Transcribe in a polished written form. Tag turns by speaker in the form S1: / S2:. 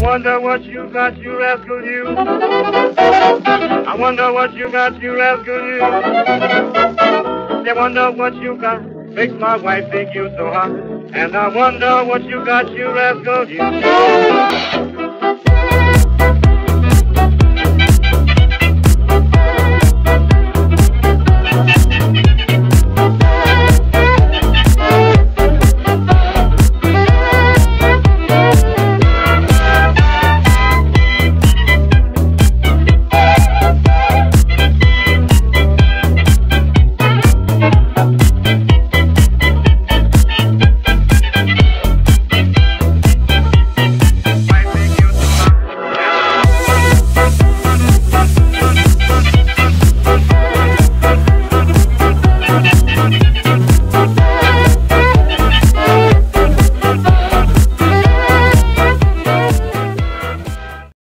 S1: wonder what you got, you rascal, you. I wonder what you got, you rascal, you. I wonder what you got, makes my wife think you so hot. And I wonder what you got, you rascal, you.